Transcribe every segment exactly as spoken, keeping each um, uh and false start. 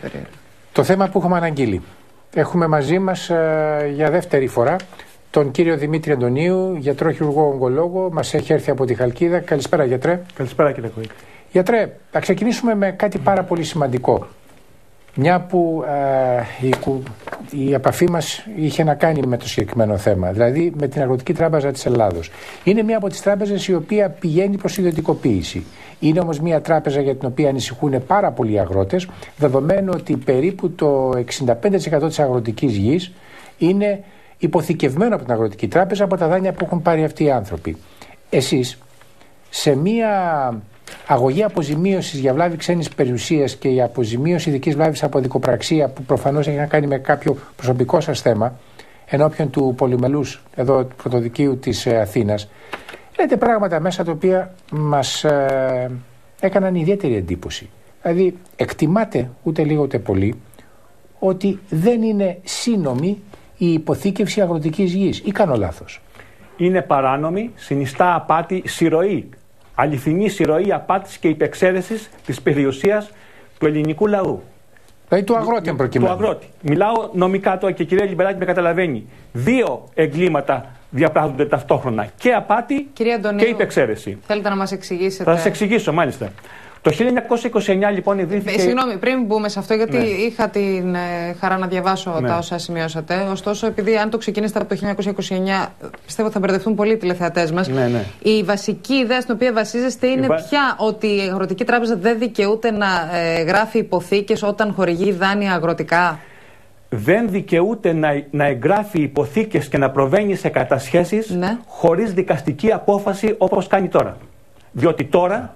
περίεργο. Το θέμα που έχουμε αναγγείλει. Έχουμε μαζί μας ε, για δεύτερη φορά τον κύριο Δημήτρη Αντωνίου, γιατρό χειρουργό ογκολόγο. Μας έχει έρθει από τη Χαλκίδα. Καλησπέρα, γιατρέ. Καλησπέρα, κύριε Κουίκ. Γιατρέ, θα ξεκινήσουμε με κάτι πάρα πολύ σημαντικό. Μια που ε, η, η επαφή μας είχε να κάνει με το συγκεκριμένο θέμα, δηλαδή με την Αγροτική Τράπεζα της Ελλάδος. Είναι μια από τις τράπεζες η οποία πηγαίνει προς ιδιωτικοποίηση. Είναι όμως μια τράπεζα για την οποία ανησυχούν πάρα πολλοί αγρότες, δεδομένου ότι περίπου το εξήντα πέντε τοις εκατό της αγροτικής γης είναι υποθηκευμένο από την Αγροτική Τράπεζα από τα δάνεια που έχουν πάρει αυτοί οι άνθρωποι. Εσείς, σε μια αγωγή αποζημίωσης για βλάβη ξένης περιουσίας και η αποζημίωση ειδικής βλάβης από δικοπραξία, που προφανώς έχει να κάνει με κάποιο προσωπικό σας θέμα, ενώπιον του πολυμελούς εδώ πρωτοδικείου της ε, Αθήνας, λέτε πράγματα μέσα τα οποία μας ε, έκαναν ιδιαίτερη εντύπωση. Δηλαδή, εκτιμάτε ούτε λίγο ούτε πολύ ότι δεν είναι σύνομη η υποθήκευση αγροτικής γης, ή κάνω λάθος? Είναι παράνομη, συνιστά απάτη, συρροή. Αληθινή συρροή απάτης και υπεξαίρεσης της περιουσίας του ελληνικού λαού. Δηλαδή του αγρότη, εν προκειμένου. Του αγρότη. Μιλάω νομικά τώρα και η κυρία Λιμπεράκη με καταλαβαίνει. Δύο εγκλήματα διαπράττονται ταυτόχρονα. Και απάτη Αντωνίου, και υπεξαίρεση. Θέλετε να μας εξηγήσετε? Θα σας εξηγήσω, μάλιστα. Το χίλια εννιακόσια είκοσι εννιά λοιπόν ιδρύθηκε. Ε, συγγνώμη, πριν μπούμε σε αυτό, γιατί ναι. είχα την ε, χαρά να διαβάσω ναι. τα όσα σημειώσατε. Ωστόσο, επειδή αν το ξεκινήσετε από το χίλια εννιακόσια είκοσι εννιά, πιστεύω θα μπερδευτούν πολλοί οι τηλεθεατές μας. Ναι, ναι. Η βασική ιδέα στην οποία βασίζεστε είναι βα... πια ότι η Αγροτική Τράπεζα δεν δικαιούται να ε, γράφει υποθήκες όταν χορηγεί δάνεια αγροτικά. Δεν δικαιούται να, να εγγράφει υποθήκες και να προβαίνει σε κατασχέσεις ναι. χωρίς δικαστική απόφαση όπως κάνει τώρα. Διότι τώρα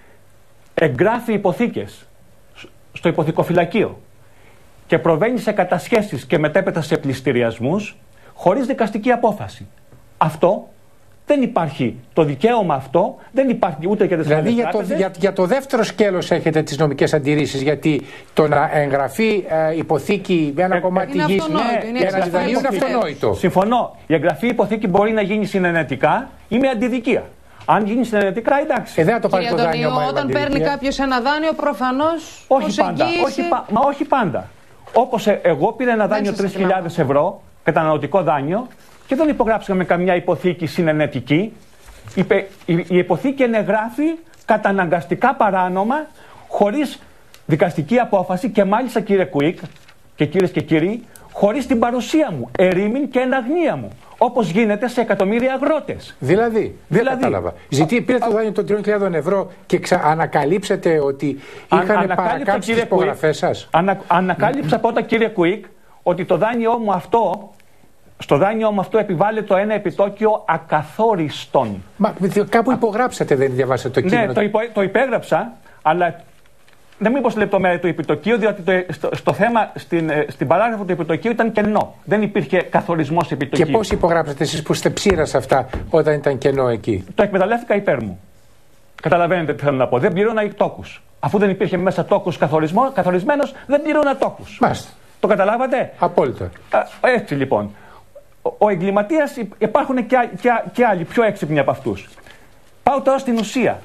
εγγράφει υποθήκες στο υποθηκοφυλακείο και προβαίνει σε κατασχέσεις και μετέπειτα σε πληστηριασμούς χωρίς δικαστική απόφαση. Αυτό δεν υπάρχει. Το δικαίωμα αυτό δεν υπάρχει ούτε για τις Δηλαδή για το, για, για το δεύτερο σκέλος έχετε τις νομικές αντιρρήσεις, γιατί το να εγγραφεί ε, υποθήκη με ένα ε, κομμάτι είναι γης αυτονόητο, ναι, για να διδανείου είναι αυτονόητο. Συμφωνώ. Η εγγραφή υποθήκη μπορεί να γίνει συνενετικά ή με αντιδικία. Αν γίνει συνενετικά, εντάξει. Ε, δεν το πάρει το δάνειο, όταν παίρνει κάποιος ένα δάνειο, προφανώς. Όχι πάντα. Όχι, μα όχι πάντα. Όπως ε, εγώ πήρα ένα δάνειο τρεις χιλιάδες ευρώ, καταναλωτικό δάνειο, και δεν υπογράψαμε καμιά υποθήκη συνενετική. Η, η, η υποθήκη ενεγράφει καταναγκαστικά παράνομα, χωρίς δικαστική απόφαση και μάλιστα, κύριε Κουίκ και κυρίες και κύριοι, χωρίς την παρουσία μου, ερήμην και εναγνία μου. Όπως γίνεται σε εκατομμύρια αγρότες. Δηλαδή, δεν δηλαδή, κατάλαβα. Ζητή, πήρε το δάνειο των τριών χιλιάδων ευρώ και ξα... ανακαλύψετε ότι είχαν παρακάμψει τις υπογραφές σας. Ανα, ανακάλυψα πρώτα, κύριε Κουίκ, ότι το δάνειό μου αυτό, στο δάνειό μου αυτό επιβάλλεται το ένα επιτόκιο ακαθόριστον. Μα κάπου υπογράψατε, δεν διαβάσατε το κείμενο? Ναι, το, υπο, το υπέγραψα, αλλά δεν μην πω στη λεπτομέρεια του επιτοκίου, διότι το, στο, στο θέμα, στην, στην παράγραφο του επιτοκίου ήταν κενό. Δεν υπήρχε καθορισμός επιτοκίου. Και πώς υπογράψατε εσείς που είστε ψήρα σε αυτά όταν ήταν κενό εκεί? Το εκμεταλλεύτηκα υπέρ μου. Καταλαβαίνετε τι θέλω να πω. Δεν πλήρωνα τόκους. Αφού δεν υπήρχε μέσα τόκους καθορισμένος, δεν πλήρωνα τόκους. Μάλιστα. Το καταλάβατε? Απόλυτα. Α, έτσι λοιπόν. Ο, ο εγκληματίας, υπάρχουν και, και, και άλλοι πιο έξυπνοι από αυτούς. Πάω τώρα στην ουσία.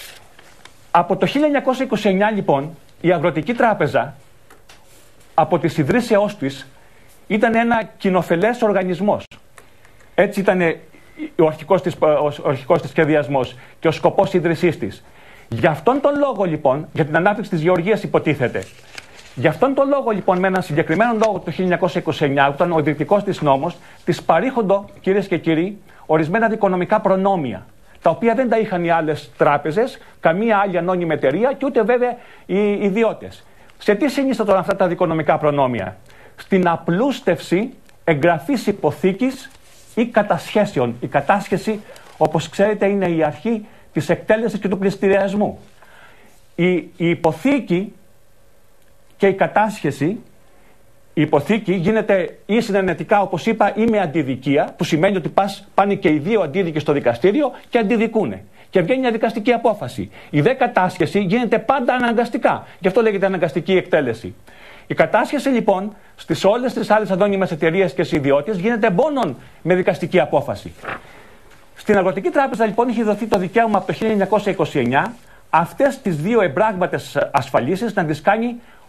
Από το χίλια εννιακόσια είκοσι εννιά λοιπόν η Αγροτική Τράπεζα από τη ιδρύσεώς της ήταν ένα κοινοφελές οργανισμός. Έτσι ήταν ο αρχικός της, ο αρχικός της σχεδιασμός και ο σκοπός ίδρυσής της. Γι' αυτόν τον λόγο λοιπόν, για την ανάπτυξη της γεωργίας υποτίθεται, γι' αυτόν τον λόγο λοιπόν με έναν συγκεκριμένο λόγο το χίλια εννιακόσια είκοσι εννιά, που ήταν ο ιδρυτικός της νόμος, της παρήχοντο, κυρίες και κύριοι, ορισμένα δικονομικά προνόμια, τα οποία δεν τα είχαν οι άλλες τράπεζες, καμία άλλη ανώνυμη εταιρεία και ούτε βέβαια οι ιδιώτες. Σε τι συνίσταται αυτά τα δικονομικά προνόμια? Στην απλούστευση εγγραφής υποθήκης ή κατασχέσεων. Η κατάσχεση, όπως ξέρετε, είναι η αρχή της εκτέλεσης και του πληστηριασμού. Η, η υποθήκη και η κατάσχεση, η υποθήκη γίνεται ή συνενετικά, όπως είπα, ή με αντιδικία, που σημαίνει ότι πας, πάνε και οι δύο αντίδικοι στο δικαστήριο και αντιδικούνε. Και βγαίνει μια δικαστική απόφαση. Η δε κατάσχεση γίνεται πάντα αναγκαστικά. Γι' αυτό λέγεται αναγκαστική εκτέλεση. Η κατάσχεση λοιπόν στις όλες τις άλλες ανώνυμες εταιρείες και ιδιώτες γίνεται μόνον με δικαστική απόφαση. Στην Αγροτική Τράπεζα λοιπόν είχε δοθεί το δικαίωμα από το χίλια εννιακόσια είκοσι εννιά αυτές τις δύο εμπράγματες ασφαλίσεις να τις κάνει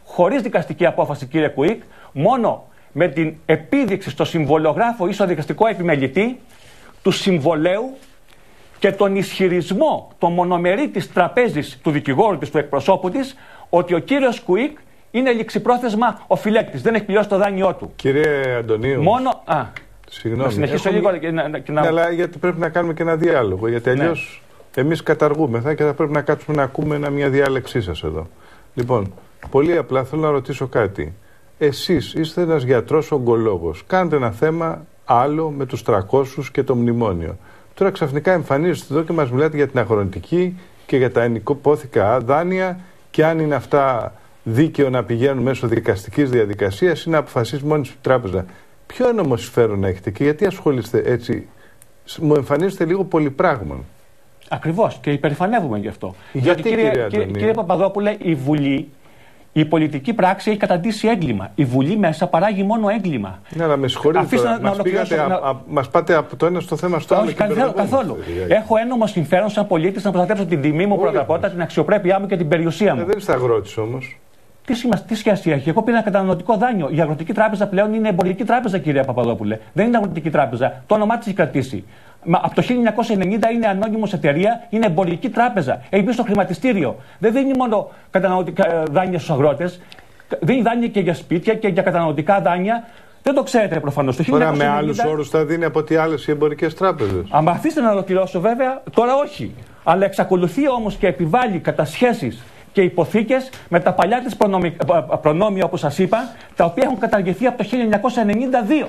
χωρίς δικαστική απόφαση, κύριε Κουίκ, μόνο με την επίδειξη στο συμβολιογράφο ή στο δικαστικό επιμελητή του συμβολέου και τον ισχυρισμό, το μονομερή της τραπέζης του δικηγόρου της, του εκπροσώπου της, ότι ο κύριος Κουίκ είναι ληξιπρόθεσμα οφειλέκτης, δεν έχει πληρώσει το δάνειό του. Κύριε Αντωνίου. Μόνο. Α, συγγνώμη. να συνεχίσω έχω... λίγο και να. Και να... Ναι, αλλά γιατί πρέπει να κάνουμε και ένα διάλογο. Γιατί αλλιώς ναι. εμείς καταργούμεθα και θα πρέπει να κάτσουμε να ακούμε ένα, μια διάλεξή σας εδώ. Λοιπόν, πολύ απλά θέλω να ρωτήσω κάτι. Εσείς είστε ένας γιατρός ογκολόγος. Κάντε ένα θέμα άλλο με τους τριακόσιους και το μνημόνιο. Τώρα ξαφνικά εμφανίζεστε εδώ και μας μιλάτε για την αχρονητική και για τα ενοικοπόθηκα δάνεια και αν είναι αυτά δίκαιο να πηγαίνουν μέσω δικαστικής διαδικασίας ή να αποφασίσει μόνη η τράπεζα. Ποιο είναι όμως συμφέρον να έχετε και γιατί ασχολείστε έτσι? Μου εμφανίζετε λίγο πολυπράγμων. Ακριβώς και υπερηφανεύουμε γι' αυτό. Γιατί, κύριε, κύριε, κύριε, κύριε Παπαδόπουλε, η Βουλή, η πολιτική πράξη έχει καταντήσει έγκλημα. Η Βουλή μέσα παράγει μόνο έγκλημα. Ναι, αλλά με συγχωρείτε τώρα, να, μας, να πήγατε, να... α, α, μας πάτε από το ένα στο θέμα στο άλλο. Όχι, καθόλου. καθόλου. Έχω ένομο συμφέρον σαν πολίτης να προστατεύσω την τιμή μου πρώτα απ' όλα, την αξιοπρέπειά μου και την περιουσία μου. Ε, δεν είστε αγρότης όμως. Τι, σημασία, τι σχέση έχει? Εγώ πήρα ένα καταναλωτικό δάνειο. Η Αγροτική Τράπεζα πλέον είναι εμπορική τράπεζα, κύριε Παπαδόπουλε. Δεν είναι Αγροτική Τράπεζα. Το όνομά της έχει κρατήσει. Μα από το χίλια εννιακόσια ενενήντα είναι ανώνυμος εταιρεία, είναι εμπορική τράπεζα. Έχει μπει στο χρηματιστήριο. Δεν δίνει μόνο καταναλωτικά δάνεια στους αγρότες. Δίνει δάνεια και για σπίτια και για καταναλωτικά δάνεια. Δεν το ξέρετε προφανώς. Τώρα με άλλους όρους θα δίνει από τι άλλες οι εμπορικές τράπεζες. Αν αφήσετε να ολοκληρώσω, βέβαια, τώρα όχι. Αλλά εξακολουθεί όμως και επιβάλλει κατασχέσεις και υποθήκες με τα παλιά της προνόμια, όπως σας είπα, τα οποία έχουν καταργηθεί από το χίλια εννιακόσια ενενήντα δύο.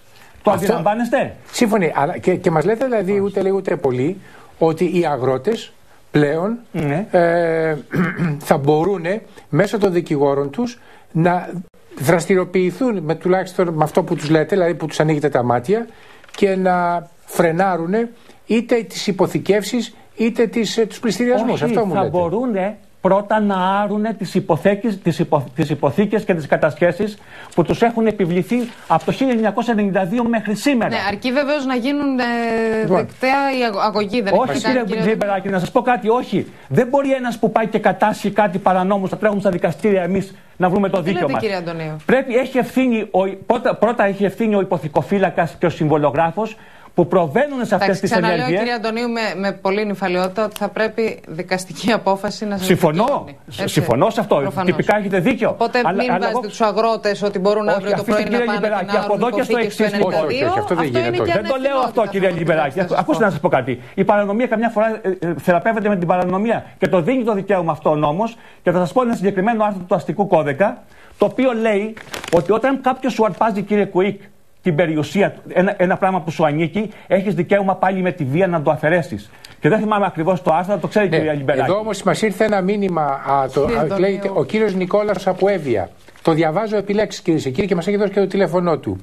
Το αυτό... αντιλαμβάνεστε? Σύμφωνοι. Αλλά και, και μας λέτε δηλαδή ούτε λίγο ούτε πολύ ότι οι αγρότες πλέον ναι. ε, θα μπορούν μέσω των δικηγόρων τους να δραστηριοποιηθούν με, τουλάχιστον με αυτό που τους λέτε, δηλαδή που τους ανοίγετε τα μάτια και να φρενάρουν είτε τις υποθηκεύσεις είτε τις, τους πληστηριασμούς. Αυτό μου θα λέτε. Μπορούν πρώτα να άρουν τις, υποθήκες, τις, υπο, τις υποθήκες και τις κατασχέσεις που τους έχουν επιβληθεί από το χίλια εννιακόσια ενενήντα δύο μέχρι σήμερα. Ναι, αρκεί βεβαίως να γίνουν ε, δεκταία η αγωγή. Δεν όχι, κύριε Τζιμπεράκη, να σας πω κάτι, όχι. Δεν μπορεί ένας που πάει και κατάσχει κάτι παρανόμους, θα τρέχουμε στα δικαστήρια εμείς να βρούμε το δίκαιο μας. Πρέπει, έχει ευθύνη, ο, πρώτα, πρώτα έχει ευθύνη ο υποθηκοφύλακας και ο συμβολογράφος, που προβαίνουν σε αυτές τις ενέργειες. Ξαναλέω, κύριε Αντωνίου, με, με πολύ νυφαλιότητα ότι θα πρέπει δικαστική απόφαση να σας συμφωνώ. Συμφωνώ σε αυτό. Προφανώς. Τυπικά έχετε δίκιο. Οπότε αλλά, μην αλλά, βάζετε τους αγρότες ότι μπορούν όχι, αύριο το πρωί να πάνε και να από εδώ και στο εξής. Αυτό δεν γίνεται. Δεν το λέω αυτό, κύριε Λιμπεράκη. Ακούστε να σας πω κάτι. Η παρανομία καμιά φορά θεραπεύεται με την παρανομία και το δίνει το δικαίωμα αυτό ο νόμος. Και θα σας πω ένα συγκεκριμένο άρθρο του αστικού κώδικα, το οποίο λέει ότι όταν κάποιος σου αρπάζει, κύριε Κουίκ, την περιουσία, ένα, ένα πράγμα που σου ανήκει, έχεις δικαίωμα πάλι με τη βία να το αφαιρέσεις. Και δεν θυμάμαι ακριβώς το άρθρο, το ξέρει η ναι, κυρία Λιμπεράκη. Εδώ όμως μας ήρθε ένα μήνυμα, α, το, α, λέει, ο κύριος Νικόλαος από Εύβοια. Το διαβάζω επί λέξεις, κυρίες και κύριοι, και μας έχει δώσει και το τηλέφωνό του.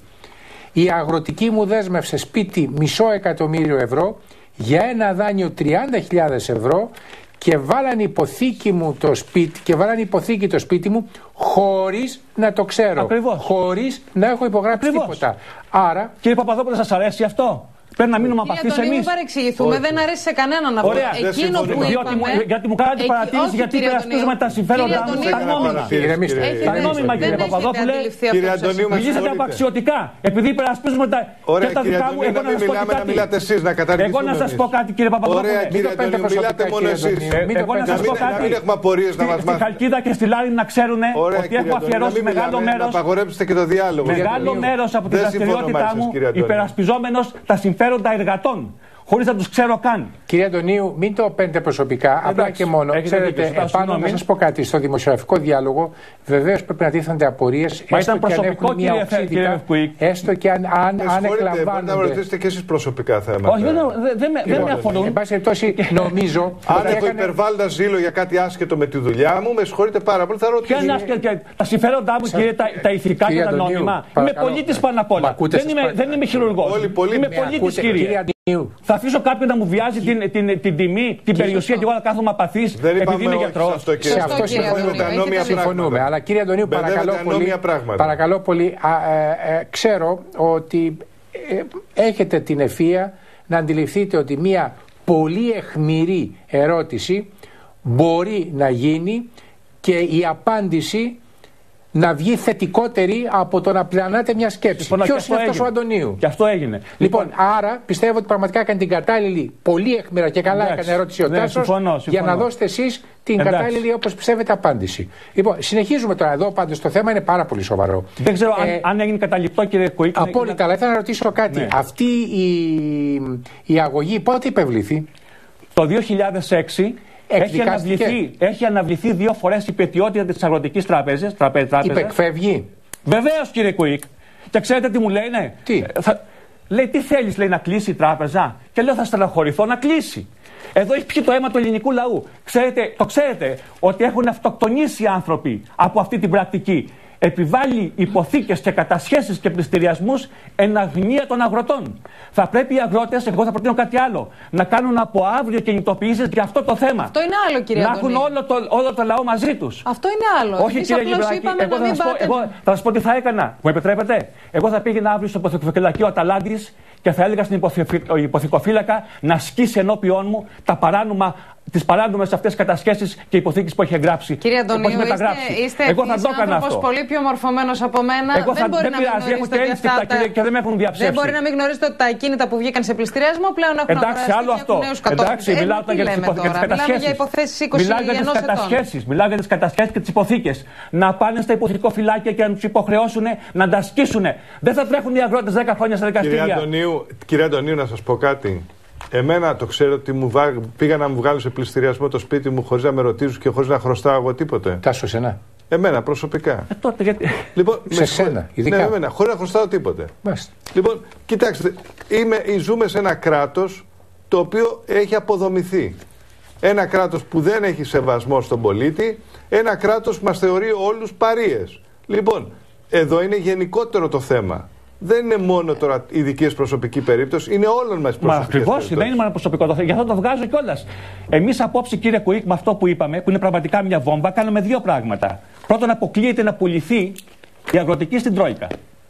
Η αγροτική μου δέσμευσε σπίτι μισό εκατομμύριο ευρώ για ένα δάνειο τριάντα χιλιάδες ευρώ και βάλανε υποθήκη μου το σπίτι και βάλανε υποθήκη το σπίτι μου χωρίς να το ξέρω. Ακριβώς. Χωρίς να έχω υπογράψει Ακριβώς. τίποτα. Άρα... Κύριε Παπαδόπουλε, σας αρέσει αυτό? Πρέπει να μείνουμε απαθείς εμείς. Μην παρεξηγηθούμε, δεν αρέσει σε κανέναν να Ωραία. Εκείνο που είπαμε... Γιατί μου κάνατε παρατήρηση, γιατί υπερασπίζουμε τα συμφέροντα μου, τα νόμιμα. Τα νόμιμα, κύριε Παπαδόπουλε. Κύριε Αντωνίου, μιλήσατε απαξιωτικά. Επειδή υπερασπίζουμε τα δικά μου, εγώ να σας πω κάτι. Εγώ να σας πω κάτι, κύριε Παπαδόπουλε. Ωραία, κύριε Αντωνίου, μιλάτε μόνο εσείς. Εγώ να σας πω κάτι. Στην Χαλκίδα και στη Λάρη να ξέρουν ότι έχω αφιερώσει μεγάλο μέρος. Μεγάλο μέρος από τη δραστηριότητά μου υπερασπιζόμενος τα συμφέροντα τα εργατών, χωρίς να τους ξέρω καν. Κύριε Αντωνίου, μην το παίρνετε προσωπικά, εντάξει, απλά και μόνο. Ξέρετε, επάνω να σας πω κάτι. Στο δημοσιογραφικό διάλογο, βεβαίως πρέπει να τίθενται απορίες. Μα ήταν προσωπικό, κύριε Ευκουίκ. Έστω και αν, αν, αν εκλαμβάνονται. Μπορείτε να ρωτήσετε και εσείς προσωπικά θέματα. Όχι, δεν με αφορούν. Εν πάση περιπτώσει, νομίζω. Αν έχω υπερβάλλοντα ζήλο για κάτι άσχετο με τη δουλειά μου, με συγχωρείτε πάρα πολύ. Θα ρωτήσω. Τα συμφέροντά μου, κύριε, τα ηθικά και τα νόμιμα. Είμαι πολίτης πάνω απ' όλα. Δεν είμαι χειρουργός. Είμαι πολίτης, κύριε. Θα αφήσω κάποιον να μου βιάζει την, την, την τιμή, την περιουσία και εγώ να κάθομαι απαθής επειδή είναι γιατρός. Σε αυτό συμφωνούμε. Αλλά κύριε Αντωνίου, παρακαλώ πολύ, παρακαλώ πολύ α, ε, ε, ξέρω ότι ε, έχετε την ευφία να αντιληφθείτε ότι μια πολύ αιχμηρή ερώτηση μπορεί να γίνει και η απάντηση να βγει θετικότερη από το να πλανάτε μια σκέψη. Ποιος είναι αυτός ο Αντωνίου? Και αυτό έγινε. Λοιπόν, λοιπόν, άρα πιστεύω ότι πραγματικά έκανε την κατάλληλη, πολύ εύκαιρα και καλά έκανε ερώτηση ο Τάσος, για να δώσετε εσείς την εντάξει. κατάλληλη, όπως πιστεύετε, απάντηση. Λοιπόν, συνεχίζουμε τώρα εδώ, πάντως το θέμα είναι πάρα πολύ σοβαρό. Δεν ξέρω ε, αν, αν έγινε καταληπτό, κύριε Κουίκ. Απόλυτα, αλλά ήθελα να ρωτήσω κάτι. Ναι. Αυτή η, η αγωγή πότε υπευλήθη? Το δύο χιλιάδες έξι. Έχει αναβληθεί, έχει αναβληθεί δύο φορές η πετιότητα της Αγροτικής Τράπεζας. Υπεκφεύγει. Βεβαίως, κύριε Κουίκ. Και ξέρετε τι μου λένε? Τι? Θα... Λέει, τι θέλεις, λέει, να κλείσει η τράπεζα? Και λέω, θα στεναχωρηθώ να κλείσει. Εδώ έχει πιει το αίμα του ελληνικού λαού. Ξέρετε, το ξέρετε ότι έχουν αυτοκτονήσει οι άνθρωποι από αυτή την πρακτική. Επιβάλλει υποθήκες και κατασχέσεις και πληστηριασμούς εν αγνία των αγροτών. Θα πρέπει οι αγρότες, εγώ θα προτείνω κάτι άλλο, να κάνουν από αύριο κινητοποιήσεις για αυτό το θέμα. Αυτό είναι άλλο, κύριε Να Αντωνίου. έχουν όλο το, όλο το λαό μαζί τους. Αυτό είναι άλλο. Όχι, κύριε Γεμπράκη, εγώ, θα πάτε... εγώ θα σας πω τι θα έκανα. Μου επιτρέπετε? Εγώ θα πήγαινα αύριο στο υποθηκοφυλακείο Αταλάντης και θα έλεγα στην υποθηκοφύλακα να σκίσει ενώπιόν μου τα παράνομα, τις παράνομες αυτές κατασχέσεις και υποθήκες που έχει εγγράψει. Κύριε Αντωνίου, είστε, είστε εγώ θα το έκανα αυτό. πολύ πιο μορφωμένος από μένα. Εγώ δεν θα, μπορεί δεν να πειράζει, έχω και ένστικτα τα... και δεν με έχουν διαψεύσει. Δεν μπορεί να μην γνωρίζετε ότι τα ακίνητα που βγήκαν σε πληστηριασμό πλέον έχουν εντάξει, άλλο αυτό. Εντάξει, μιλάω για τις κατασχέσεις. Για υποθέσεις είκοσι ετών. Μιλάω για τις κατασχέσεις και τις υποθήκες. Να πάνε στα υποθηκοφυλάκια και να τους υποχρεώσουν να τα ασκήσουν. Δεν θα τρέχουν οι αγρότες δέκα χρόνια στα δικαστήρια. Κύριε Αντωνίου, να σας πω κάτι. Εμένα το ξέρω ότι μου βά... πήγα να μου βγάλουν σε πληστηριασμό το σπίτι μου χωρίς να με ρωτήσουν και χωρίς να χρωστάω εγώ τίποτε. Τάσο, εσένα? Εμένα προσωπικά. Ε, τότε, γιατί... Λοιπόν, σε σένα, ειδικά. Ναι, εμένα, χωρίς να χρωστάω τίποτε. Μάλιστα. Λοιπόν, κοιτάξτε, είμαι, ζούμε σε ένα κράτος το οποίο έχει αποδομηθεί. Ένα κράτος που δεν έχει σεβασμό στον πολίτη, ένα κράτος που μας θεωρεί όλους παρείες. Λοιπόν, εδώ είναι γενικότερο το θέμα. Δεν είναι μόνο τώρα η δική σας προσωπική περίπτωση, είναι όλων μας προσωπική. Μα ακριβώς, δεν είναι μόνο προσωπικό το θέμα. Γι' αυτό το βγάζω κιόλας. Εμείς απόψε, κύριε Κουίκ, με αυτό που είπαμε, που είναι πραγματικά μια βόμβα, κάνουμε δύο πράγματα. Πρώτον, αποκλείεται να πουληθεί η αγροτική στην Τρόικα.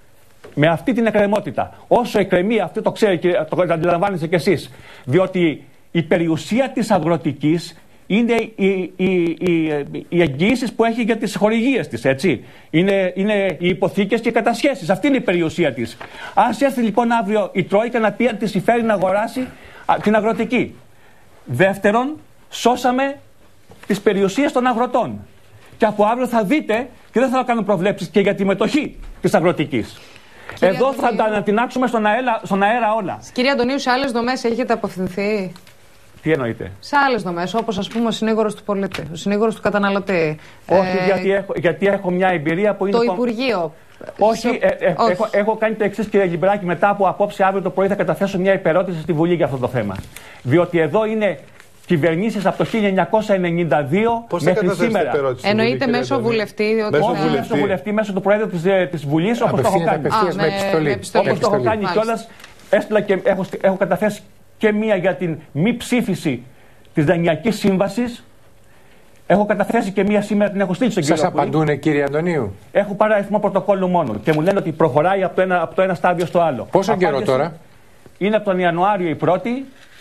Με αυτή την εκκρεμότητα. Όσο εκκρεμεί, αυτό το ξέρει και το αντιλαμβάνεστε κι εσείς. Διότι η περιουσία της αγροτικής είναι οι, οι, οι, οι εγγυήσεις που έχει για τις χορηγίες της, έτσι. Είναι, είναι οι υποθήκες και οι κατασχέσεις. Αυτή είναι η περιουσία της. Ας έρθει λοιπόν αύριο η Τρόικα να πει αν της συμφέρει να αγοράσει α, την αγροτική. Δεύτερον, σώσαμε τις περιουσίες των αγροτών. Και από αύριο θα δείτε, και δεν θα κάνω προβλέψεις και για τη μετοχή της αγροτικής. Κύριε Εδώ Αντωνίου, θα τα ανατινάξουμε στον αέρα, στον αέρα όλα. Κύριε Αντωνίου, σε άλλες δομές έχετε απευθυνθεί? Τι εννοείτε? Σε άλλες δομές, όπως ας πούμε ο συνήγορος του πολίτη, ο συνήγορος του καταναλωτή. Όχι, ε, γιατί, έχω, γιατί έχω μια εμπειρία που είναι. Το Υπουργείο. Όχι, σε... ε, ε, Όχι. Έχω, έχω κάνει το εξής, κύριε Γεμπράκη. Μετά από απόψε, αύριο το πρωί θα καταθέσω μια υπερώτηση στη Βουλή για αυτό το θέμα. Διότι εδώ είναι κυβερνήσεις από το χίλια εννιακόσια ενενήντα δύο Πώς μέχρι σήμερα. Εννοείται μέσω βουλευτή? Ότι μέσω Όχι βουλευτή. μέσω βουλευτή, μέσω του Προέδρου της, της Βουλής, όπως το έχω κάνει. Α, με επιστολή. Όπως το έχω κάνει κιόλας, έστειλα και έχω, έχω καταθέσει και μία για την μη ψήφιση της Δανειακής Σύμβασης. Έχω καταθέσει και μία σήμερα, την έχω στείλει στον κύριο. Σας απαντούνε, κύριε Αντωνίου? Έχω πάρει αριθμό πρωτοκόλλου μόνο και μου λένε ότι προχωράει από το ένα, από το ένα στάδιο στο άλλο. Πόσο Απάντηση καιρό τώρα? Είναι από τον Ιανουάριο η πρώτη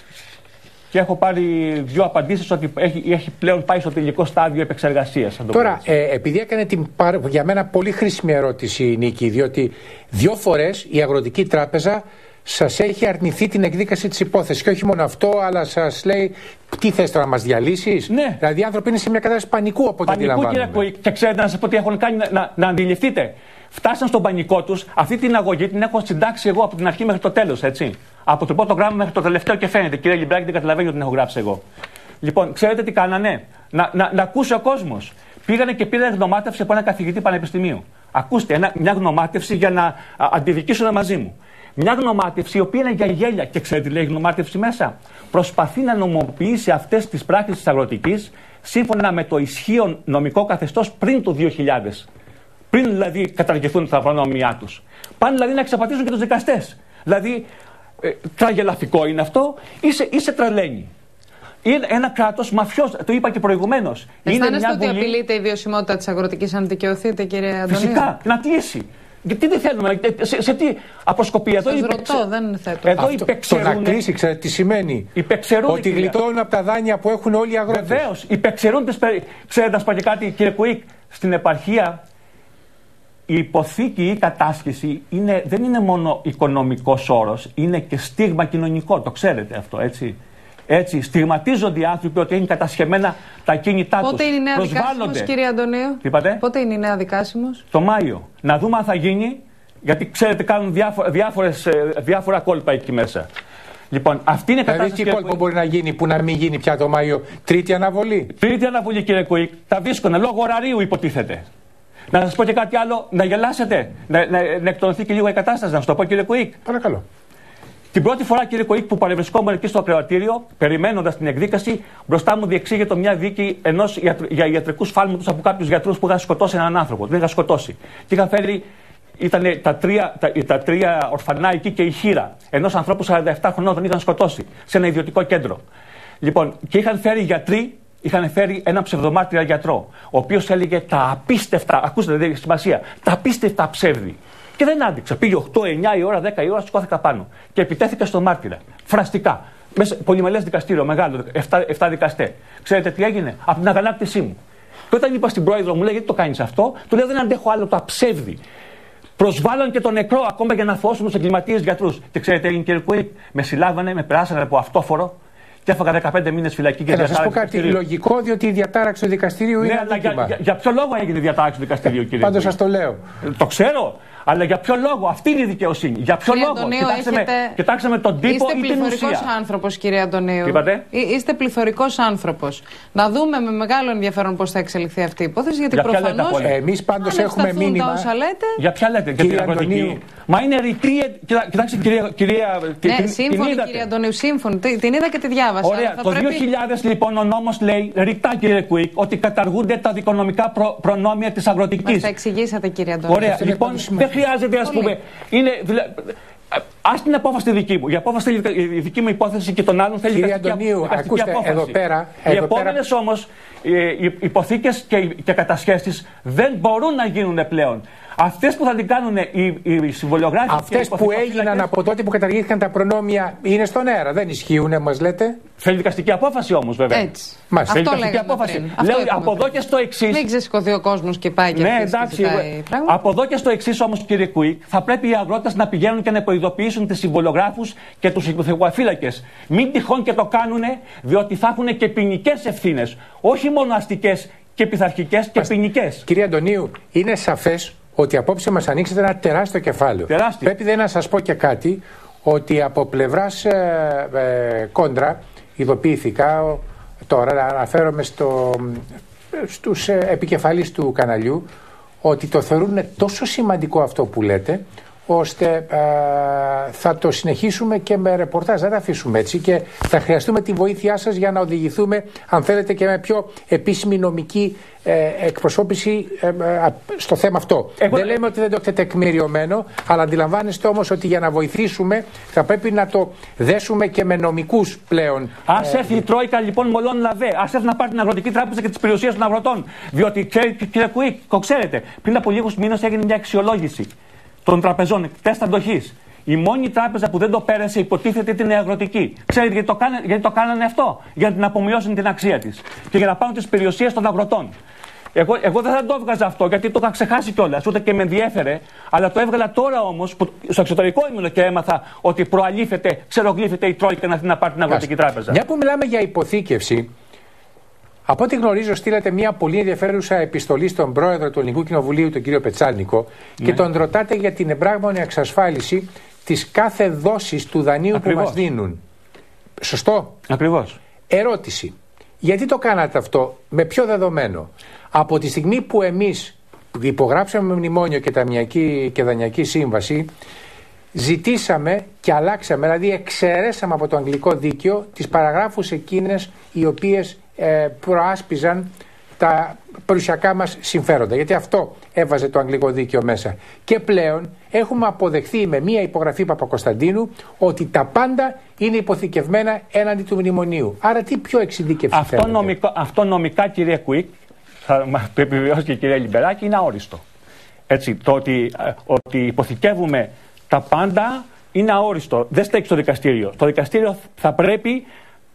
και έχω πάρει δύο απαντήσεις ότι έχει, έχει πλέον πάει στο τελικό στάδιο επεξεργασίας. Τώρα, ε, επειδή έκανε την για μένα πολύ χρήσιμη ερώτηση η Νίκη, διότι δύο φορές η Αγροτική Τράπεζα σας έχει αρνηθεί την εκδίκαση της υπόθεσης. Και όχι μόνο αυτό, αλλά σας λέει τι θες τώρα να μας διαλύσεις. Ναι. Δηλαδή οι άνθρωποι είναι σε μια κατάσταση πανικού από ό,τι αντιλαμβάνομαι. Πανικού, κύριε, και ξέρετε να σας πω τι έχουν κάνει να, να, να αντιληφθείτε. Φτάσαν στον πανικό τους. Αυτή την αγωγή την έχω συντάξει εγώ από την αρχή μέχρι το τέλος, έτσι. Από το πρώτο γράμμα μέχρι το τελευταίο και φαίνεται. Κύριε Λιμπράκη, δεν καταλαβαίνει ότι την έχω γράψει εγώ. Λοιπόν, ξέρετε τι κάνανε? Να, να, να ακούσει ο κόσμος. Πήγανε και πήραν γνωμάτευση από ένα καθηγητή πανεπιστημίου. Ακούστε, ένα, μια γνωμάτευση για να α, αντιδικήσουν μαζί μου. Μια γνωμάτευση η οποία είναι για γέλια. Και ξέρετε τι λέει η γνωμάτευση μέσα? Προσπαθεί να νομοποιήσει αυτές τις πράξεις της αγροτικής σύμφωνα με το ισχύον νομικό καθεστώς πριν το δύο χιλιάδες. Πριν δηλαδή καταργηθούν τα προνόμια τους. Πάνε δηλαδή να εξαπατήσουν και τους δικαστές. Δηλαδή, ε, τραγελαφικό είναι αυτό ή σε, ή σε τρελαίνει. Είναι ένα κράτος μαφιός, το είπα και προηγουμένως. Αισθάνεστε ότι βουλή... απειλείται η βιωσιμότητα της αγροτικής αν δικαιωθείτε, κύριε Αντωνίου? Φυσικά, να κλείσει. Γιατί δεν θέλουμε, σε, σε τι αποσκοπεί εδώ? Σας ρωτώ, δεν θέτω. Εδώ υπεξαιρούν. Το να κλείσει, ξέρετε τι σημαίνει? Ότι γλιτώνουν από τα δάνεια που έχουν όλοι οι αγρότες. Βεβαίως, υπεξαιρούν τις. Ξέρετε, να σας πω και κάτι, κύριε Κουίκ, στην επαρχία η υποθήκη ή η κατάσχεση είναι, δεν είναι μόνο οικονομικός όρος, είναι και στίγμα κοινωνικό, το ξέρετε αυτό, έτσι. Έτσι, στιγματίζονται οι άνθρωποι ότι είναι κατασχεμένα τα κίνητά τους. Πότε είναι η νέα δικάσιμος, κύριε Αντωνίου? Τι είπατε? Πότε είναι η νέα δικάσιμος? Το Μάιο. Να δούμε αν θα γίνει, γιατί ξέρετε κάνουν διάφο- διάφορες, διάφορα κόλπα εκεί μέσα. Λοιπόν, αυτή είναι η κατάσταση. Δηλαδή, τι κόλπο μπορεί να γίνει που να μην γίνει πια το Μάιο? Τρίτη αναβολή. Τρίτη αναβολή, κύριε Κουίκ. Τα δύσκολα, λόγω ωραρίου υποτίθεται. Να σας πω και κάτι άλλο, να γελάσετε, να, να, να εκτονωθεί και λίγο η κατάσταση, να σας το πω, κύριε Κουίκ. Παρακαλώ. Την πρώτη φορά, κύριε Κουίκ, που παρευρισκόμουν εκεί στο ακροατήριο, περιμένοντας την εκδίκαση, μπροστά μου διεξήγεται μια δίκη ενός ιατρ... για ιατρικούς φάλματος από κάποιους γιατρούς που είχαν σκοτώσει έναν άνθρωπο. Τον είχαν σκοτώσει. Και είχαν φέρει, ήταν τα τρία, τα, τα τρία ορφανά εκεί και η χείρα ενός ανθρώπου σαράντα επτά χρονών, τον είχαν σκοτώσει σε ένα ιδιωτικό κέντρο. Λοιπόν, και είχαν φέρει γιατροί. Είχαν φέρει ένα ψευδομάρτυρα γιατρό, ο οποίος έλεγε τα απίστευτα, ακούστε δεν έχει σημασία, τα απίστευτα ψεύδι. Και δεν άντυξα. Πήγε οκτώ, εννιά η ώρα, δέκα η ώρα, σηκώθηκα πάνω. Και επιτέθηκα στο μάρτυρα. Φραστικά. Μέσα, πολυμελές δικαστήριο, μεγάλο, επτά δικαστέ. Ξέρετε τι έγινε? Από την αγανάκτησή μου. Και όταν είπα στην πρόεδρο μου, λέει, γιατί το κάνεις αυτό, του λέω, δεν αντέχω άλλο τα ψεύδι. Προσβάλλαν και τον νεκρό ακόμα για να φώσουν τους εγκληματίες γιατρούς. Και ξέρετε, έγινε, κύριε Κουίκ, με συλλάβανε, με περάσανε από αυτόφορο. Και έφαγα δεκαπέντε μήνες φυλακή και διατάραξη. Να σας πω κάτι λογικό, διότι η διατάραξη του δικαστηρίου ναι, είναι. Αλλά για, για, για ποιο λόγο έγινε η διατάραξη του δικαστηρίου, κύριε? Πάντως σας το λέω. Το ξέρω. Αλλά για ποιο λόγο? Αυτή είναι η δικαιοσύνη. Για ποιο κύριε λόγο? Αντωνίου, Κοιτάξτε, έχετε... με, κοιτάξτε με τον τύπο ή την ουσία. Είστε πληθωρικός άνθρωπος, κύριε Αντωνίου. Είπατε? Είστε πληθωρικός άνθρωπος. Να δούμε με μεγάλο ενδιαφέρον πώς θα εξελιχθεί αυτή η υπόθεση. Γιατί προφανώς. Εμείς πάντως έχουμε μήνυμα. Όσα λέτε, για ποια λέτε? Για την αγροτική. Μα είναι ρητή. Κοιτάξτε, κυρία. κυρία ναι, την, σύμφωνη, την κύριε Αντωνίου, σύμφωνη. Την είδα και τη διάβασα. Ωραία. Το πρέπει... δύο χιλιάδες λοιπόν ο νόμος λέει ρητά, κύριε Κουίκ, ότι καταργούνται τα δικονομικά προ, προνόμια της αγροτικής. Μας τα εξηγήσατε, κύριε Αντωνίου. Ωραία. Λοιπόν, δεν χρειάζεται, ας πούμε. Είναι, ας την απόφαση τη δική μου. Η απόφαση η δική μου υπόθεση και των άλλων θέλει δικαστική, Αντωνίου, δικαστική ακούστε, απόφαση. εδώ πέρα, οι εδώ επόμενες πέρα... όμως οι υποθήκες και, και κατασχέσεις δεν μπορούν να γίνουν πλέον. Αυτές που θα την κάνουν οι, οι συμβολιογράφοι. Αυτές που έγιναν από τότε που καταργήθηκαν τα προνόμια είναι στον αέρα. Δεν ισχύουν, μας λέτε. Θέλει δικαστική απόφαση όμως, βέβαια. Έτσι. Μας. Αυτό δικαστική απόφαση. Λέω από εδώ και στο εξής. Μην ξεσηκωθεί ο κόσμος και πάει και ναι, εντάξει. Από εδώ και στο εξής όμως, κύριε Κουίκ, θα πρέπει οι αγρότες να πηγαίνουν και να προειδοποιήσουν τους συμβολιογράφους και τους υποθεκοφύλακες. Μην τυχόν και το κάνουν, διότι θα έχουν και ποινικές ευθύνες. Όχι μόνο αστικές και πειθαρχικές και ποινικές. Κύριε Αντωνίου, είναι σαφές ότι απόψε μας ανοίξετε ένα τεράστιο κεφάλαιο. Τεράστιο. Πρέπει δεν να σας πω και κάτι, ότι από πλευράς ε, ε, κόντρα ειδοποιήθηκα, τώρα αναφέρομαι στο, στους ε, επικεφαλείς του καναλιού, ότι το θεωρούν τόσο σημαντικό αυτό που λέτε, ώστε ε, θα το συνεχίσουμε και με ρεπορτάζ, δεν θα αφήσουμε έτσι και θα χρειαστούμε τη βοήθειά σας για να οδηγηθούμε, αν θέλετε, και με πιο επίσημη νομική ε, εκπροσώπηση ε, ε, στο θέμα αυτό. Εγώ... Δεν λέμε ότι δεν το έχετε τεκμηριωμένο, αλλά αντιλαμβάνεστε όμως ότι για να βοηθήσουμε θα πρέπει να το δέσουμε και με νομικούς πλέον. Ας ε... έρθει η Τρόικα λοιπόν μολόν λαβέ, ας έρθει να πάρει την Αγροτική Τράπεζα και τις περιουσίες των αγροτών. Διότι, κύριε Κουίκ, το ξέρετε, πριν από λίγους μήνες έγινε μια αξιολόγηση των τραπεζών, τεστ αντοχής. Η μόνη τράπεζα που δεν το πέρασε υποτίθεται ήταν η Αγροτική. Ξέρετε γιατί το, κάνε, γιατί το κάνανε αυτό? Για να απομειώσουν την αξία της και για να πάρουν τις περιουσίες των αγροτών. Εγώ, εγώ δεν θα το έβγαζα αυτό γιατί το είχα ξεχάσει κιόλας, ούτε και με ενδιέφερε. Αλλά το έβγαλα τώρα όμως που στο εξωτερικό ήμουν και έμαθα ότι προαλήφεται, ξερογλύφεται η Τρόικα να, να πάρει την Αγροτική Τράπεζα. Μια που μιλάμε για υποθήκευση. Από ό,τι γνωρίζω, στείλατε μια πολύ ενδιαφέρουσα επιστολή στον πρόεδρο του Ελληνικού Κοινοβουλίου, τον κύριο Πετσάλνικο, ναι. και τον ρωτάτε για την εμπράγμονη εξασφάλιση της κάθε δόσης του δανείου Ακριβώς. που μας δίνουν. Σωστό? Ακριβώς. Ερώτηση. Γιατί το κάνατε αυτό, με ποιο δεδομένο? Από τη στιγμή που εμείς υπογράψαμε μνημόνιο και ταμιακή και δανειακή σύμβαση, ζητήσαμε και αλλάξαμε, δηλαδή εξαιρέσαμε από το αγγλικό δίκαιο τις παραγράφους εκείνες οι οποίες ε, προάσπιζαν τα περιουσιακά μας συμφέροντα. Γιατί αυτό έβαζε το αγγλικό δίκαιο μέσα. Και πλέον έχουμε αποδεχθεί με μία υπογραφή Παπακοσταντίνου ότι τα πάντα είναι υποθηκευμένα έναντι του μνημονίου. Άρα τι πιο εξειδίκευση αυτό θέλετε? Νομικό, αυτό νομικά, κύριε Κουίκ, θα το επιβεβαιώσει και η κυρία Λιμπεράκη, είναι αόριστο. Έτσι, το ότι, ότι υποθηκεύουμε τα πάντα είναι αόριστο. Δεν στέκει στο δικαστήριο. Στο δικαστήριο θα πρέπει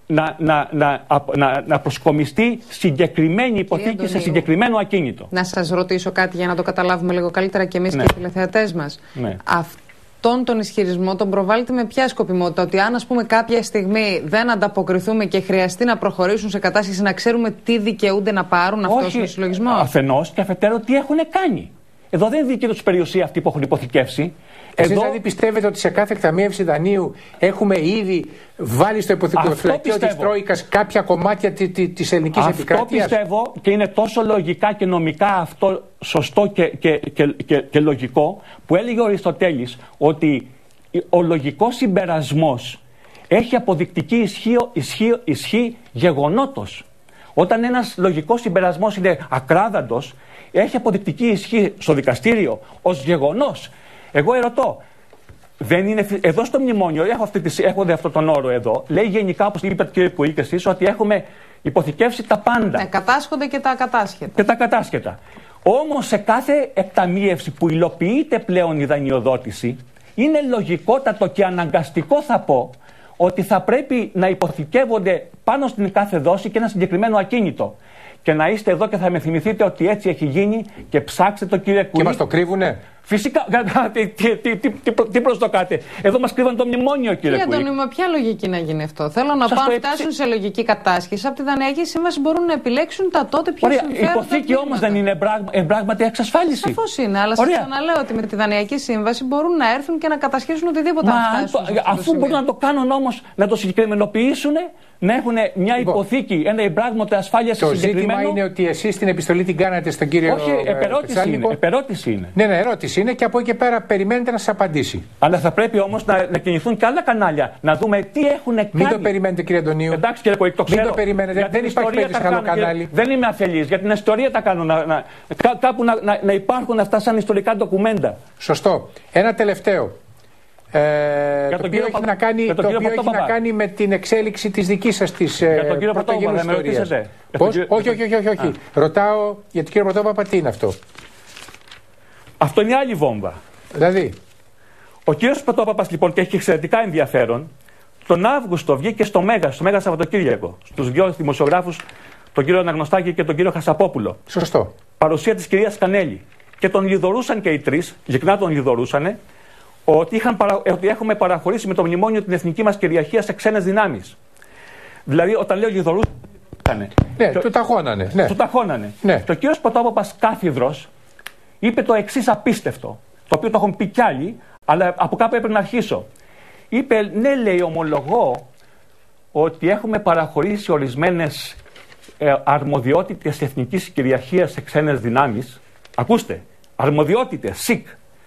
να, να, να, να, να προσκομιστεί συγκεκριμένη υποθήκη σε συγκεκριμένο ακίνητο. Να σας ρωτήσω κάτι για να το καταλάβουμε λίγο καλύτερα και εμείς ναι. και οι τηλεθεατές μας. Ναι. Αυτόν τον ισχυρισμό τον προβάλλεται με ποια σκοπιμότητα? Ότι αν, ας πούμε, κάποια στιγμή δεν ανταποκριθούμε και χρειαστεί να προχωρήσουν σε κατάσχεση, να ξέρουμε τι δικαιούνται να πάρουν? Αυτός είναι ο συλλογισμός? Αφενός, και αφετέρου τι έχουν κάνει. Εδώ δεν είναι δίκαιο τους περιουσία αυτοί που έχουν υποθηκεύσει. Εσείς εδώ... δηλαδή πιστεύετε ότι σε κάθε εκταμείευση δανείου έχουμε ήδη βάλει στο υποθηκοφυλακείο της Τρόικας κάποια κομμάτια της ελληνικής επικράτειας? Αυτό πιστεύω, και είναι τόσο λογικά και νομικά αυτό σωστό και, και, και, και, και λογικό, που έλεγε ο Αριστοτέλης ότι ο λογικός συμπερασμός έχει αποδεικτική ισχύ, ισχύ, ισχύ γεγονότος. Όταν ένας λογικός συμπερασμός είναι ακράδαντος, έχει αποδεικτική ισχύ στο δικαστήριο ως γεγονός. Εγώ ερωτώ, δεν είναι, εδώ στο μνημόνιο, έχω, αυτή τη, έχω δει αυτόν τον όρο εδώ, λέει γενικά, όπως είπατε κύριε Κουή και εσείς, ότι έχουμε υποθηκεύσει τα πάντα. Ναι, κατάσχονται και τα ακατάσχετα. Και τα κατάσχετα. Όμως σε κάθε εκταμείευση που υλοποιείται πλέον η δανειοδότηση, είναι λογικότατο και αναγκαστικό, θα πω, ότι θα πρέπει να υποθηκεύονται πάνω στην κάθε δόση και ένα συγκεκριμένο ακίνητο. Και να είστε εδώ και θα με θυμηθείτε ότι έτσι έχει γίνει και ψάξτε το, κύριε Κουή. Και μας το κρύβουνε. Φυσικά. τι, τι, τι, τι, τι, τι προσδοκάτε? Εδώ μας κρύβαν το μνημόνιο, κύριε Κουή. Κύριε Αντωνίου, με ποια λογική να γίνει αυτό? Θέλω να πάω να φτάσουν σε λογική κατάσχεση. Από τη δανειακή σύμβαση μπορούν να επιλέξουν τα τότε πιο συμφέροντα. Η υποθήκη όμως δεν είναι εμπράγματη εξασφάλιση? Σαφώς είναι, αλλά σας ξαναλέω ότι με τη δανειακή σύμβαση μπορούν να έρθουν και να κατασχέσουν οτιδήποτε. Αφού μπορούν να το κάνουν όμως, να το συγκεκριμενοποιήσουν, να έχουν μια λοιπόν, υποθήκη, ένα εμπράγματο ασφάλεια συγκεκριμένο. Το ζήτημα είναι ότι εσείς την επιστολή την κάνατε στον κύριο. Όχι, επερώτηση είναι, επερώτηση είναι. Ναι, ναι, ερώτηση είναι και από εκεί και πέρα περιμένετε να σας απαντήσει. Αλλά θα πρέπει όμως να, να κινηθούν και άλλα κανάλια, να δούμε τι έχουν κάνει. Μην το περιμένετε, κύριε Αντωνίου. Εντάξει, κύριε Κουή, το ξέρω. Μην το περιμένετε, δεν υπάρχει περίπτωση άλλο κανάλι. Δεν είμαι αφελής, για την ιστορία τα κάνω. Να, να, κάπου να, να, να υπάρχουν αυτά σαν ιστορικά ντοκουμέντα. Σωστό. Ένα τελευταίο. Ε, το οποίο έχει, να κάνει, το οποίο έχει να κάνει με την εξέλιξη της δικής σας της πρωτογενούς ιστορίας. Πώς? Όχι, όχι, όχι, όχι, όχι. Ρωτάω για τον κύριο Πρωτόπαπα τι είναι αυτό. Αυτό είναι άλλη βόμβα. Δηλαδή. Ο κύριος Πρωτόπαπας λοιπόν, και έχει εξαιρετικά ενδιαφέρον, τον Αύγουστο βγήκε στο Μέγα, στο Μέγα Σαββατοκύριακο, στους δυο δημοσιογράφους, τον κύριο Αναγνωστάκη και τον κύριο Χασαπόπουλο. Σωστό. Παρουσία της κυρίας Κανέλη. Και τον λιδωρούσαν και οι τρεις, ειλικρινά τον λιδωρούσανε, ότι, είχαν παρα... ότι έχουμε παραχωρήσει με το μνημόνιο την εθνική μας κυριαρχία σε ξένες δυνάμεις. Δηλαδή, όταν λέω λιδωρούσαν. Ναι, το... του ταχώνανε. Ναι. Του ταχώνανε. Ναι. Και ο κύριος Πρωτόπαπας κάθιδρος είπε το εξής απίστευτο, το οποίο το έχουν πει κι άλλοι, αλλά από κάπου έπρεπε να αρχίσω. Είπε, ναι, λέει, ομολογώ ότι έχουμε παραχωρήσει ορισμένες ε, αρμοδιότητες εθνικής κυριαρχίας σε ξένες δυνάμεις. Ακούστε, αρμοδιότητες, σικ.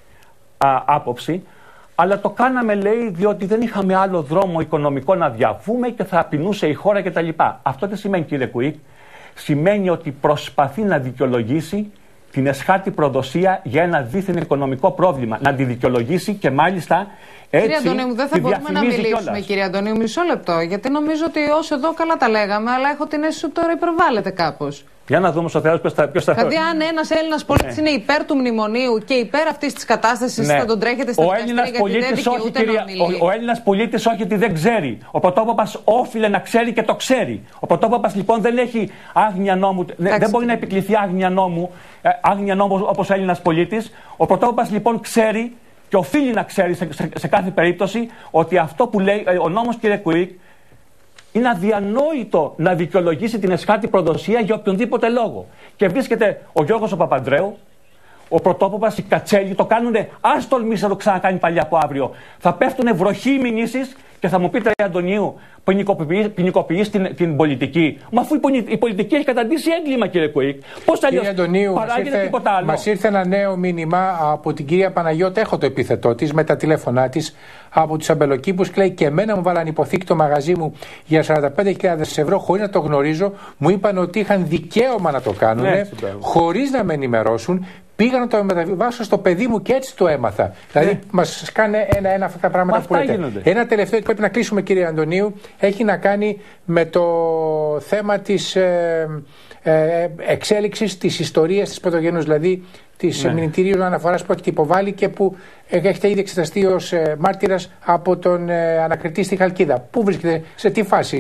Άποψη, αλλά το κάναμε, λέει, διότι δεν είχαμε άλλο δρόμο οικονομικό να διαβούμε και θα απεινούσε η χώρα κτλ. Αυτό τι σημαίνει, κύριε Κουίκ? Σημαίνει ότι προσπαθεί να δικαιολογήσει την εσχάτη προδοσία για ένα δίθεν οικονομικό πρόβλημα. Να τη δικαιολογήσει και μάλιστα έτσι. Κύριε Αντωνίου, δεν θα μπορούμε να μιλήσουμε, κιόλας. Κύριε Αντωνίου, μισό λεπτό, γιατί νομίζω ότι όσο εδώ καλά τα λέγαμε, αλλά έχω την αίσθηση ότι τώρα υπερβάλλεται κάπως. Για να δούμε στο Θεό ποιος θα. Ποιος θα... Δηλαδή, αν ένας Έλληνας πολίτης ναι. είναι υπέρ του μνημονίου και υπέρ αυτής της κατάστασης, ναι. θα τον τρέχετε στα δικαστήρια γιατί δεν δικαιούται να μιλεί. Ο, ο Έλληνας πολίτης όχι ότι δεν ξέρει. Ο Πρωτόπαπας όφιλε να ξέρει και το ξέρει. Ο Πρωτόπαπας λοιπόν δεν έχει άγνοια νόμου, Άξι. δεν μπορεί να επικληθεί άγνοια νόμου, άγνοια νόμου όπως ο Έλληνας πολίτης. Ο Πρωτόπαπας λοιπόν ξέρει και οφείλει να ξέρει σε, σε, σε κάθε περίπτωση ότι αυτό που λέει ο νόμος, κύριε Κουίκ, είναι αδιανόητο να δικαιολογήσει την εσχάτη προδοσία για οποιονδήποτε λόγο. Και βρίσκεται ο Γιώργος ο Παπανδρέου, ο Πρωτόπαπας, οι Κατσέλοι, το κάνουνε. Ας τολμήσει να το ξανακάνει παλιά από αύριο. Θα πέφτουνε βροχή μηνύσεις και θα μου πείτε, Αντωνίου, ποινικοποιείς την, την πολιτική. Μα αφού η πολιτική έχει καταντήσει έγκλημα, κύριε Κουίκ. Πώς αλλιώς παράγεται τίποτα άλλο? Μας ήρθε ένα νέο μήνυμα από την κυρία Παναγιώτα, έχω το επίθετό της, με τα τηλέφωνά της, από τους αμπελοκήπους, και λέει: και εμένα μου βάλαν υποθήκη το μαγαζί μου για σαράντα πέντε χιλιάδες ευρώ, χωρίς να το γνωρίζω. Μου είπαν ότι είχαν δικαίωμα να το κάνουν, ναι, χωρίς να με ενημερώσουν. Πήγα να το μεταβιβάσω στο παιδί μου και έτσι το έμαθα. Ναι. Δηλαδή, μας κάνει ένα-ένα αυτά τα πράγματα Μα που λέτε. Γίνονται. Ένα τελευταίο που πρέπει να κλείσουμε, κύριε Αντωνίου, έχει να κάνει με το θέμα της ε, ε, εξέλιξης της ιστορίας της πρωτογενούς, δηλαδή της ναι. μηνυτηρίου αναφοράς που έχετε υποβάλει και που έχετε ήδη εξεταστεί ως ε, μάρτυρας από τον ε, ανακριτή στη Χαλκίδα. Πού βρίσκεται, σε τι φάση είναι?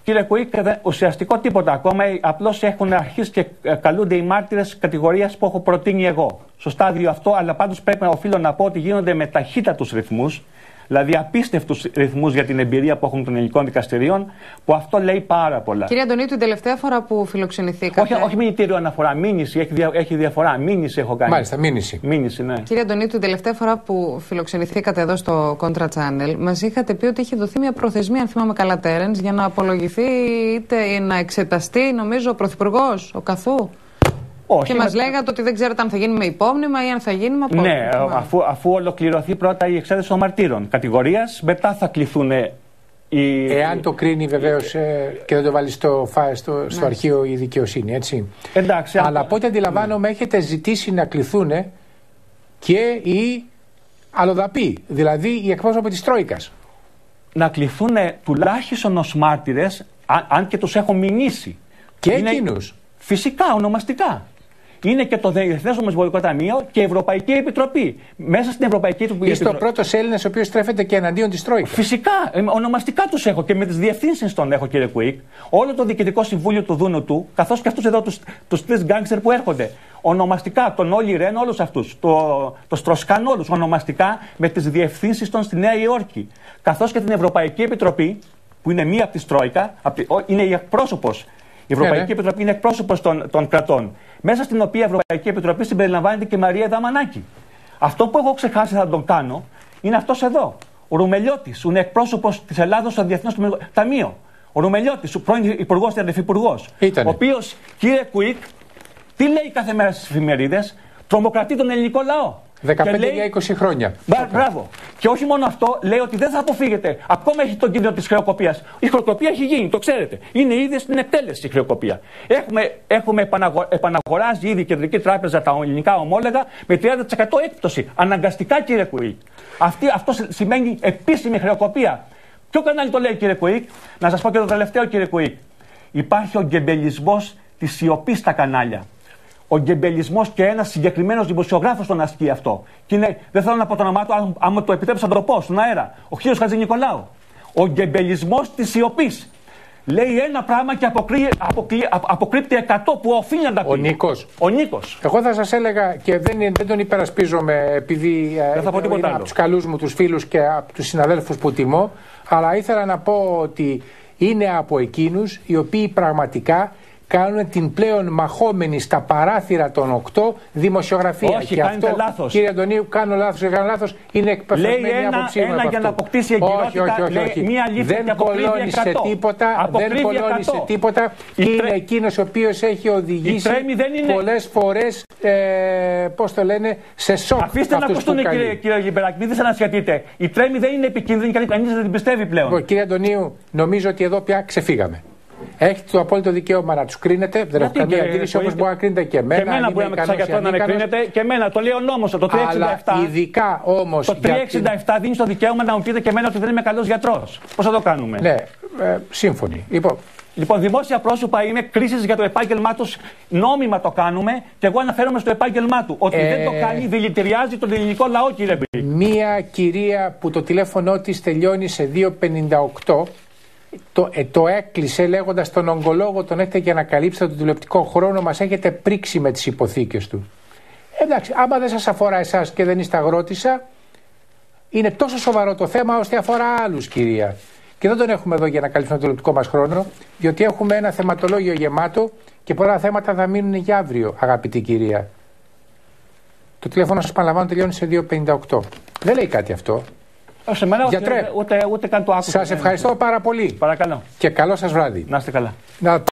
Κύριε Κουίκ, ουσιαστικό τίποτα ακόμα. Απλώς έχουν αρχίσει και καλούνται οι μάρτυρες κατηγορίας που έχω προτείνει εγώ. Στο στάδιο αυτό, αλλά πάντως πρέπει να οφείλω να πω ότι γίνονται με ταχύτατους ρυθμούς. Δηλαδή απίστευτους ρυθμούς για την εμπειρία που έχουν των ελληνικών δικαστηρίων, που αυτό λέει πάρα πολλά. Κύριε Αντωνίου, την τελευταία φορά που φιλοξενηθήκατε. Όχι, όχι μηνυτήριο αναφορά, μήνυση, έχει, δια, έχει διαφορά. Μήνυση έχω κάνει. Μάλιστα, μήνυση. Μήνυση, ναι. Κύριε Αντωνίου, την τελευταία φορά που φιλοξενηθήκατε εδώ στο Contra Channel, μας είχατε πει ότι είχε δοθεί μια προθεσμία, αν θυμάμαι καλά, Τέρενς, για να απολογηθεί είτε να εξεταστεί, νομίζω, ο Πρωθυπουργός, ο Καθού. Όχι, και μας με... λέγατε ότι δεν ξέρετε αν θα γίνει με υπόμνημα ή αν θα γίνει με απόμνημα. Ναι, αφού, αφού ολοκληρωθεί πρώτα η εξέταση των μαρτύρων κατηγορίας, μετά θα κληθούν οι. Εάν το κρίνει βεβαίως ε, και δεν το βάλει στο, στο, στο ναι. αρχείο η δικαιοσύνη, έτσι. Εντάξει, αλλά από ό,τι αντιλαμβάνομαι, ναι. έχετε ζητήσει να κληθούν και οι αλλοδαποί, δηλαδή οι εκπρόσωποι της Τρόικας. Να κληθούν τουλάχιστον ως μάρτυρες, αν, αν και τους έχω μηνύσει. Και είναι... εκείνους. Φυσικά, ονομαστικά. Είναι και το Διεθνές Νομισματικό Ταμείο και η Ευρωπαϊκή Επιτροπή. Μέσα στην Ευρωπαϊκή Επιτροπή. Είστε ο πρώτος Έλληνας ο οποίος στρέφεται και εναντίον της Τρόικας. Φυσικά, ονομαστικά τους έχω και με τις διευθύνσεις των έχω, κύριε Κουίκ. Όλο το Διοικητικό Συμβούλιο του Δούνου του, καθώς και αυτούς εδώ τους, τους τρεις γκάνγκστερ που έρχονται. Ονομαστικά, τον Όλι Ρεν, όλους αυτούς. Το, το Στροσκάν, όλους. Ονομαστικά με τις διευθύνσεις των στη Νέα Υόρκη. Καθώς και την Ευρωπαϊκή Επιτροπή, που είναι μία από τη Τρόικα, είναι η εκπρόσωπος. Η Ευρωπαϊκή yeah, Επιτροπή είναι εκπρόσωπος των, των κρατών. Μέσα στην οποία η Ευρωπαϊκή Επιτροπή συμπεριλαμβάνεται και η Μαρία Δαμανάκη. Αυτό που έχω ξεχάσει θα τον κάνω είναι αυτός εδώ. Ο Ρουμελιώτης, που είναι εκπρόσωπος της Ελλάδος στο Διεθνές Ταμείο. Ο Ρουμελιώτης, ο πρώην υπουργός και αντιφυπουργός. Ο οποίος, κύριε Κουίκ, τι λέει κάθε μέρα στις εφημερίδες, τρομοκρατεί τον ελληνικό λαό. δεκαπέντε για είκοσι χρόνια. Μπρά, μπράβο. Και όχι μόνο αυτό, λέει ότι δεν θα αποφύγετε. Ακόμα έχει τον κίνδυνο της χρεοκοπίας. Η χρεοκοπία έχει γίνει, το ξέρετε. Είναι ήδη στην εκτέλεση η χρεοκοπία. Έχουμε, έχουμε επαναγο, επαναγοράζει ήδη η Κεντρική Τράπεζα τα ελληνικά ομόλογα με τριάντα τοις εκατό έκπτωση. Αναγκαστικά, κύριε Κουίκ. Αυτή, αυτό σημαίνει επίσημη χρεοκοπία. Ποιο κανάλι το λέει, κύριε Κουίκ? Να σας πω και το τελευταίο, κύριε Κουίκ. Υπάρχει ο γκεμπελισμός της σιωπής στα κανάλια. Ο γκεμπελισμός και ένας συγκεκριμένος δημοσιογράφος τον ασκεί αυτό. Και είναι, δεν θέλω να πω το όνομά του, αν, αν το επιτρέψει να το πω στον αέρα. Ο κύριος Χατζηνικολάου. Ο γκεμπελισμός της σιωπής. Λέει ένα πράγμα και αποκλεί, αποκλεί, αποκρύπτει εκατό που οφείλει να τα πει. Ο Νίκος. Ο Νίκος. Εγώ θα σας έλεγα, και δεν, δεν τον υπερασπίζομαι επειδή δεν θα πω είναι τίποτα από τους καλούς μου τους φίλους και από τους συναδέλφους που τιμώ, αλλά ήθελα να πω ότι είναι από εκείνους οι οποίοι πραγματικά κάνουν την πλέον μαχόμενη στα παράθυρα των οκτώ δημοσιογραφία. Όχι, και κάνετε αυτό, λάθος. Κύριε Αντωνίου, κάνω λάθος ή κάνω λάθος, είναι εκπεφρασμένη άποψή μου. Ένα για να αποκτήσει εγκυρότητα, όχι, όχι, όχι, όχι. Μία αλήθεια δεν κολώνει σε τίποτα, δεν κολώνει σε τίποτα και είναι τρέ... εκείνος ο οποίος έχει οδηγήσει είναι... πολλές φορές, ε, πώς το λένε, σε σοκ. Αφήστε να ακουστούν, κύριε, κύριε Γεμπεράκη, μην δυσανασχετείτε. Η τρέμη δεν είναι επικίνδυνη και κανείς δεν την πιστεύει πλέον. Λοιπόν, κύριε Αντωνίου, νομίζω ότι εδώ πια ξεφύγαμε. Έχετε το απόλυτο δικαίωμα να τους κρίνετε. Δεν έχω καμία αντίρρηση, όπως μπορεί να κρίνετε και εμένα. Και εμένα μπορεί να με κρίνετε. Και εμένα το λέει ο νόμος, το τριακόσια εξήντα επτά. Αλλά ειδικά όμως. Το τριακόσια εξήντα επτά την... δίνει το δικαίωμα να μου πείτε και εμένα ότι δεν είμαι καλός γιατρός. Πώς θα το κάνουμε? Ναι, ε, σύμφωνοι. Λοιπόν, λοιπόν, δημόσια πρόσωπα είναι κρίσεις για το επάγγελμά τους. Νόμιμα το κάνουμε και εγώ αναφέρομαι στο επάγγελμά του. Ότι ε... δεν το κάνει, δηλητηριάζει τον ελληνικό λαό, κύριε Μπή. Μία κυρία που το τηλέφωνο της τελειώνει σε δύο πενήντα οκτώ. Το, ε, το έκλεισε λέγοντας τον ογκολόγο τον έχετε για να καλύψετε τον τηλεοπτικό χρόνο, μας έχετε πρίξει με τις υποθήκες του. Εντάξει, άμα δεν σας αφορά εσάς και δεν είστε αγρότησα, είναι τόσο σοβαρό το θέμα ώστε αφορά άλλους, κυρία. Και δεν τον έχουμε εδώ για να καλύψουμε τον τηλεοπτικό μας χρόνο, διότι έχουμε ένα θεματολόγιο γεμάτο και πολλά θέματα θα μείνουν για αύριο, αγαπητή κυρία. Το τηλέφωνο σας παραλαμβάνω τελειώνει σε δύο πενήντα οκτώ. Δεν λέει κάτι αυτό. Σε μένα ούτε, ούτε, ούτε καν το άκουσα. Σας ευχαριστώ πάρα πολύ. Παρακαλώ. Και καλό σας βράδυ. Να είστε καλά. Να...